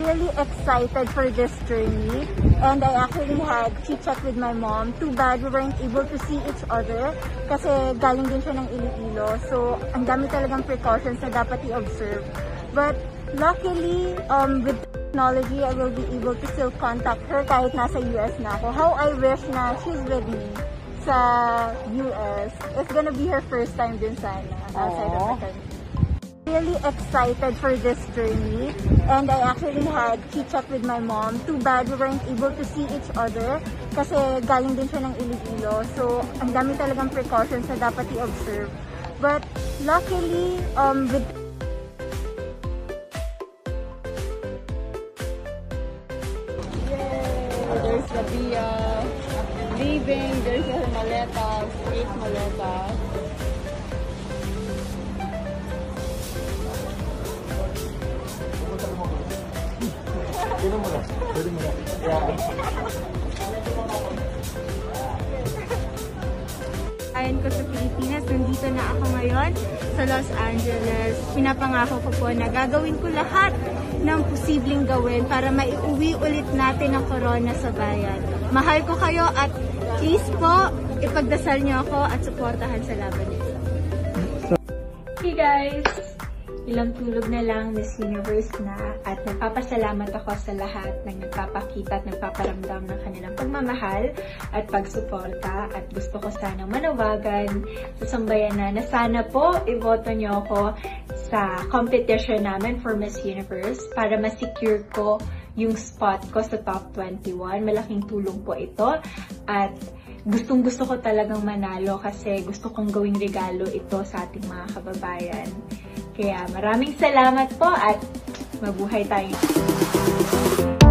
really excited for this journey, and I actually had chit-chat with my mom. Too bad we weren't able to see each other kasi galing din siya ng Iloilo. So, ang dami talagang precautions na dapat i-observe. But luckily, with technology, I will be able to still contact her kahit nasa US na ako. How I wish na she's with me sa US. It's gonna be her first time din sana outside of the country. Really excited for this journey, and I actually had chit-chat with my mom. Too bad we weren't able to see each other kasi galing din siya ng Iloilo. So, ang dami talagang precautions na dapat i-observe. But luckily, with There's Rabiya leaving. There's her maletas, 8 maletas. Ayon ko sa Pilipinas, nandito na ako ngayon sa Los Angeles. Pinapangako ko po na gagawin ko lahat ng posibleng gawin para maiuwi ulit natin ang corona sa bayan. Mahal ko kayo at please po, ipagdasal niyo ako at suportahan sa laban nito. Hey guys! Ilang tulog na lang, Miss Universe na, at nagpapasalamat ako sa lahat ng nagpapakita at nagpaparamdam ng kanilang pagmamahal at pagsuporta, at gusto ko sanang manawagan sa sambayanan na sana po iboto niyo ako sa competition namin for Miss Universe para ma-secure ko yung spot ko sa top 21. Malaking tulong po ito at gustong-gusto ko talagang manalo kasi gusto kong gawing regalo ito sa ating mga kababayan. Kaya maraming salamat po at mabuhay tayo.